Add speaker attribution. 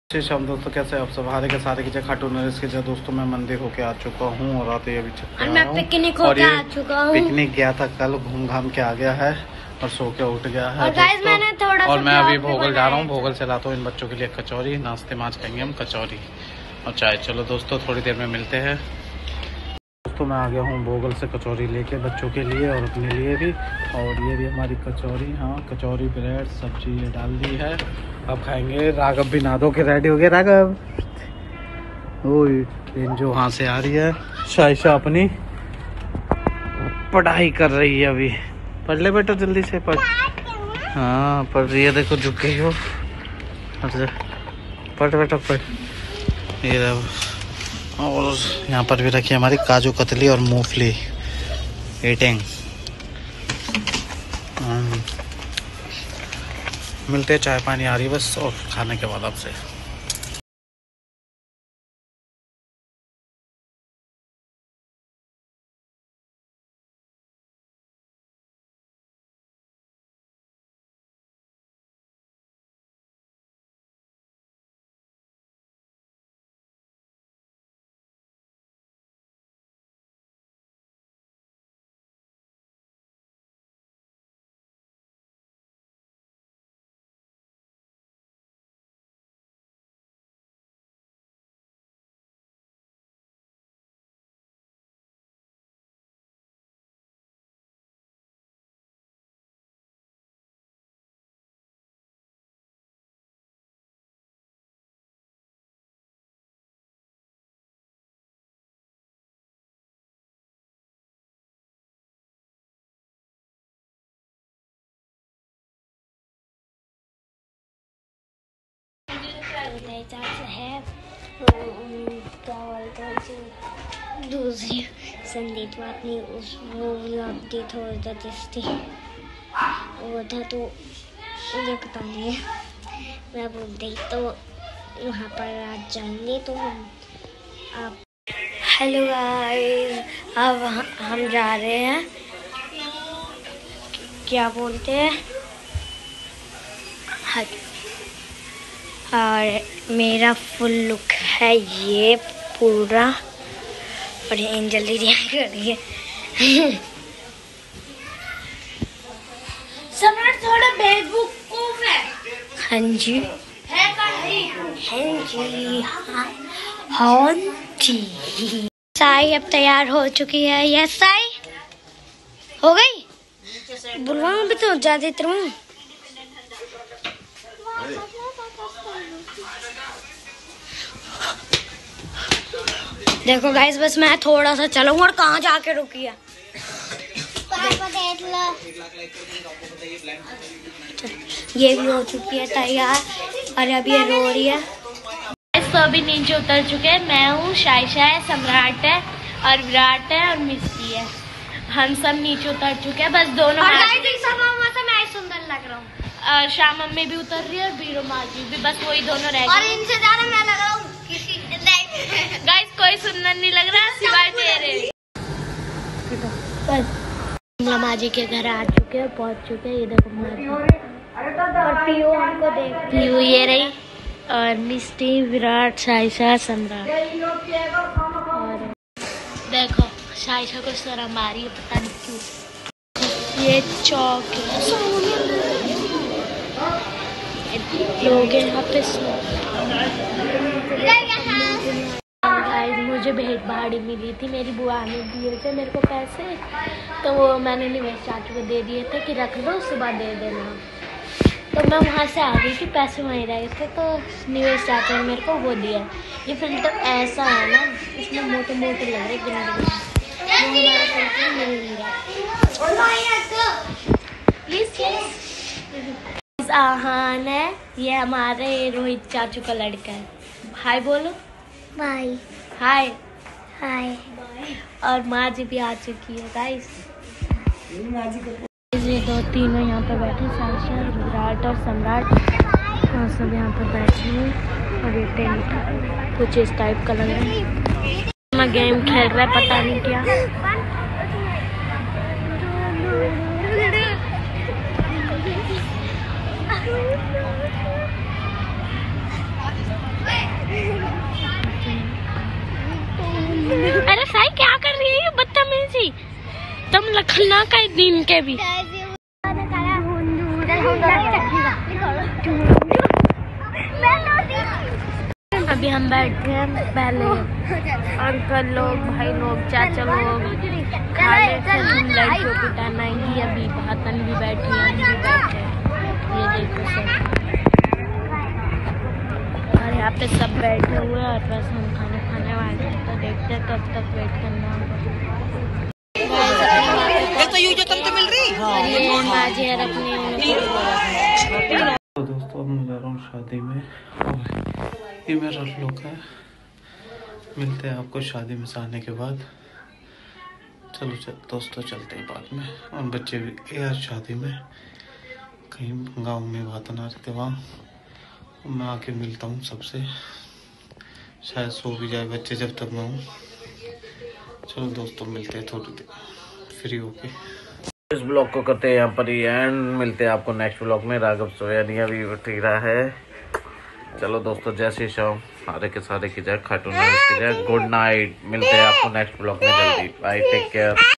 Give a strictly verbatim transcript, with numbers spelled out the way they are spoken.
Speaker 1: शाम दोस्तों, कैसे आप सब? हारे के सारे की जगह खाटू नरेश के जगह दोस्तों मैं मंदिर होके आ चुका हूँ और आते अभी
Speaker 2: और मैं पिकनिक होके आ चुका हूँ।
Speaker 1: पिकनिक गया था कल, घूम घाम के आ गया है और सो के उठ गया है
Speaker 2: और गाइस मैंने थोड़ा
Speaker 1: और मैं अभी भोगल जा रहा हूँ। भोगल से लाता हूँ इन बच्चों के लिए कचौरी, नाश्ते में आज खाएंगे हम कचौरी और चाय। चलो दोस्तों थोड़ी देर में मिलते हैं। दोस्तों मैं आ गया हूँ भोगल से कचौरी लेके बच्चों के लिए और अपने लिए भी। और ये भी हमारी कचौरी, हाँ कचौरी ब्रेड सब्जी ये डाल दी है, अब खाएंगे। राघव भी नहा धो के रेडी हो गया। राघव ओ जो वहाँ से आ रही है शाइशा अपनी पढ़ाई कर रही है अभी। पढ़ ले बेटा जल्दी से पढ़। हाँ पढ़ रही है, देखो झुक गई हो। पढ़ बेटा पढ़। ये और यहाँ पर भी रखी है हमारी काजू कतली और मूंगफली ईटिंग। मिलते हैं, चाय पानी आ रही है बस और खाने के बाद आपसे।
Speaker 2: है क्या बोलते हैं दूसरी संदीप अपनी उस वो लगती थोड़ी जबरदस्ती वो था तो मुझे पता नहीं है। मैं बोल रही तो वहाँ पर आज जाएंगे तो हम आप। हेलो गाइस, अब हम जा रहे हैं क्या बोलते हैं हाँ और मेरा फुल लुक है ये पूरा और ये एंजल दीदी कर रही है। सम्राट थोड़ा बेवकूफ है। हाँ जी है हाँ जी हाँ हाँ जी। साई अब तैयार हो चुकी है। यस साई हो गई। बुलवाऊं भी तो जा देती हूँ। देखो गाइस बस मैं थोड़ा सा चलूंगा और कहाँ जाके रुकी है। ये भी हो चुकी है तैयार और अभी ये रो रही है। तो अभी नीचे उतर चुके हैं। मैं हूँ, शाइशा है, सम्राट है और विराट है और मिस्टी है। हम सब नीचे उतर चुके हैं बस दोनों। और मैं सुंदर लग रहा हूँ। शाम मम्मी भी उतर रही है और बीरो माजी भी, बस वही दोनों रह गए। और इनसे ज्यादा मैं लग रहा हूँ किसी गाइस, कोई सुंदर नहीं लग रहा सिवाय तेरे। बस माजी के घर आ चुके हैं, पहुंच चुके हैं। ये देखो माजी और पीयू हमको देख पीयू ये रही और मिस्टी विराट शाइशा सम्राट। और देखो शाइशा को शर्म आ रही है पता नहीं क्यों। ये चौक लोग यहाँ पे मुझे भेंट भाड़ी मिली थी, मेरी बुआ ने दिए थे मेरे को पैसे, तो वो मैंने निवेश चाचू को दे दिए थे कि रख लो सुबह दे देना। तो मैं वहाँ से आ गई थी, पैसे वहीं रहे थे तो निवेश चाचू ने मेरे को वो दिया। ये फिल्टर ऐसा है ना, इसमें मोटे मोटे लग रहे गिन प्लीज। आहान है ये हमारे रोहित चाचू का लड़का है। हाय बोलो। बाय। Hi hi. और माँ जी भी आ चुकी है गाइस। ये दो तीनों यहाँ पर बैठे, शाइशा विराट और सम्राट और सब यहाँ पर बैठे हैं। और ये टेंट कुछ इस टाइप का लग रहा है। मैं गेम खेल रहा है पता नहीं क्या। ना कई दिन के भी। अभी हम बैठे हैं, पहले अंकल लोग, भाई लोग, चाचा लोग खा रहे थे, लड़कियों की टर्न आएंगी। अभी भातन भी बैठी है, हम भी बैठे हैं, ये देखो सब। और यहाँ पे सब बैठे हुए हैं और बस हम खाना खाने वाले हैं, तो देखते हैं कब तक वेट करना होगा। और ये बाजी है अपनी।
Speaker 1: तो दोस्तों अब मैं जा रहा हूँ शादी में और ये मेरा लुक है। मिलते हैं आपको शादी में से आने के बाद। चलो चल दोस्तों चलते हैं बाद में। और बच्चे भी यार शादी में कहीं गांव में बात ना रहते वहाँ, मैं आके मिलता हूँ सबसे। शायद सो भी जाए बच्चे जब तक मैं हूँ। चलो दोस्तों मिलते हैं थोड़ी देर फ्री होके। इस ब्लॉग को करते हैं यहाँ पर ही एंड। मिलते हैं आपको नेक्स्ट ब्लॉग में। राघव सोया नहीं अभी उठ ही रहा है। चलो दोस्तों जय श्री श्याम, सारे के सारे की जय, खाटू की जय, गुड नाइट। मिलते हैं आपको नेक्स्ट ब्लॉग में जल्दी। Bye, take care.